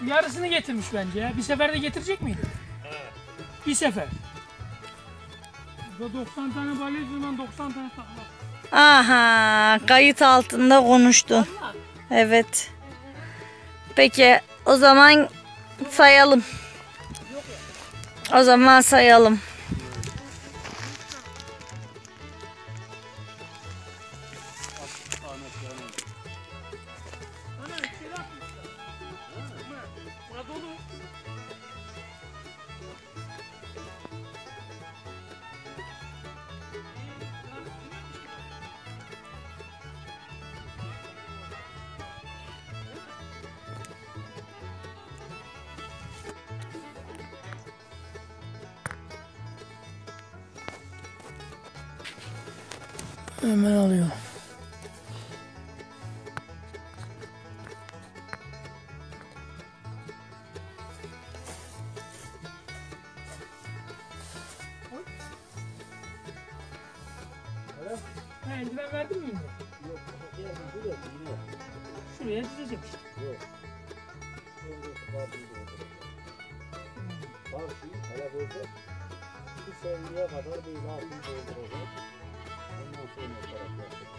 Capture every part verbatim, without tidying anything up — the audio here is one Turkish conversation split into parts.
yarısını getirmiş bence ya. Bir seferde getirecek miydi? Evet. Bir sefer. doksan tane balyoz zaman doksan tane takla. Aha, kayıt altında konuştun. Evet. Peki o zaman sayalım. O zaman sayalım. Hemen alıyor. Ha, eldiven verdin mi? Yok. Şuraya dizecek işte. Yok. Bu seviyeye kadar böyle altını dolduracak. Ondan sonra taraf yapacak.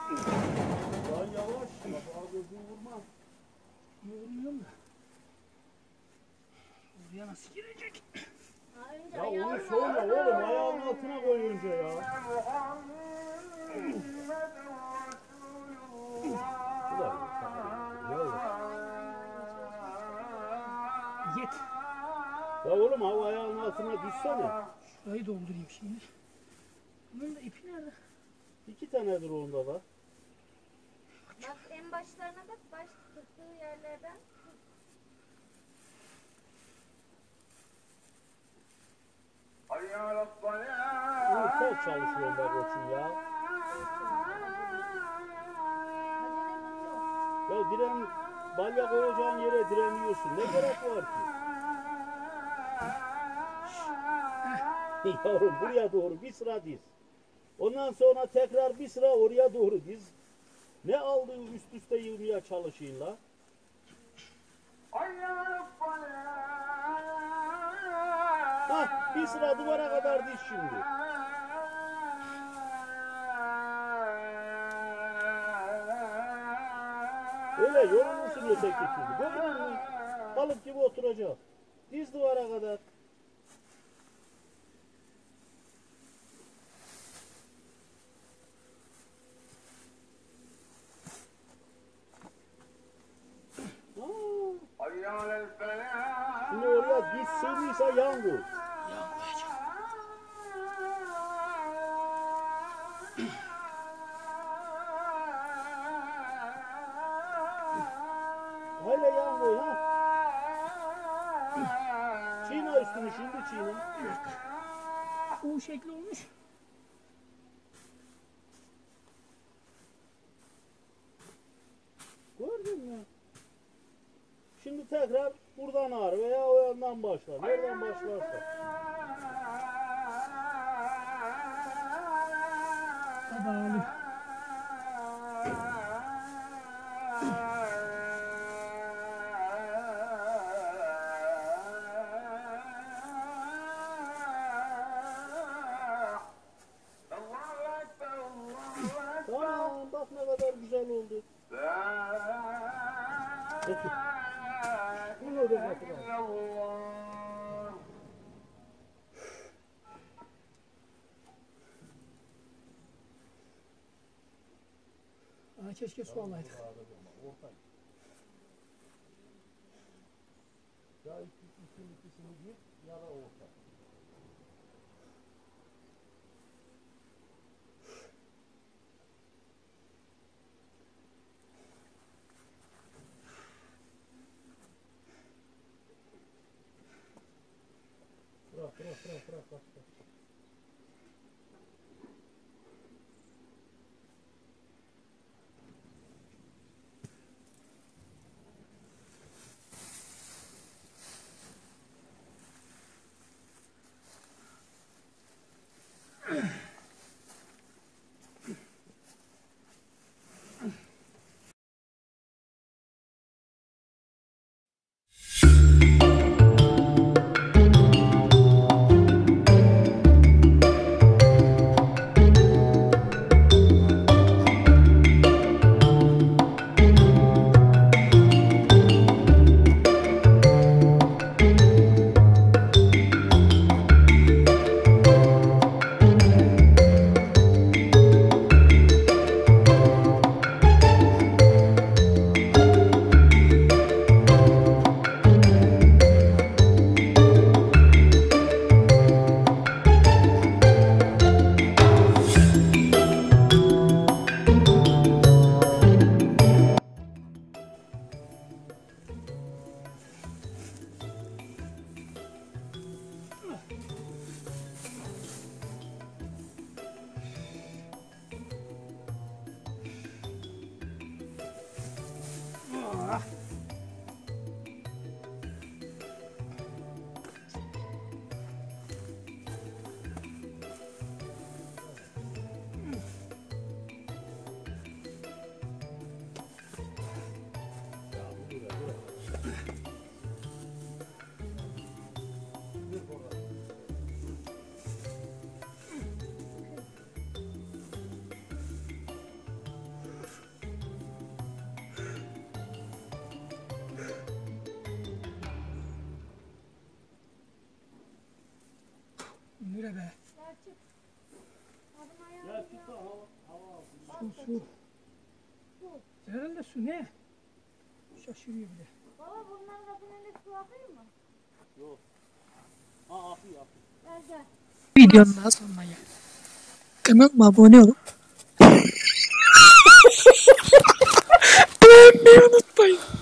Lan yavaş. Kapağı gözünü vurma. Yorulmuyorum da. Oraya nasıl girecek? Ya onu sonra oğlum ayağının altına koy önce ya. Ulan Yet. ya oğlum hava ayağının altına düşsene. Şurayı doldurayım şimdi. Bunun da ipi nerede? İki tanedir onda da. Bak en başlarına bak, baş tuttuğu yerlerden. Onu ters çalışıyorum ben koçum ya. Ya diren balya koyacağın yere direniyorsun. Ne gerek var ki? Yavrum buraya doğru bir sıra diz. Ondan sonra tekrar bir sıra oraya doğru diz. Ne aldığı üst üste yığmaya çalışayım la. Hah bir sıra duvara kadar diz şimdi. Öyle yorulursun öteki türlü. Görüyor musun? Balık gibi oturacak. Diz duvara kadar. Şimdi oraya düz sığdıysa yan koy. Hayla yan koy ha. Çiğne üstünü şimdi çiğne. U şekli olmuş. Gördün mü? Şimdi tekrar buradan ağır veya o yandan başlar. Nereden başlarsa. Tabağı. Tamam bak ne kadar güzel oldu. Peki. Bunu da bakalım. Aa, keşke su alaydık. Ya ikisini ikisini gir ya da orta. Bırak bırak bırak bırak bırak. Nere be? Ya çık da hava, hava alsın. Su su. Herhalde su ne? Şaşırıyor bir de. Baba bunların kapının su akıyor mu? Yok. Ha akıyor akıyor. Gel gel. Videonun daha sonuna gel. Kanalıma abone olup beğenmeyi unutmayın.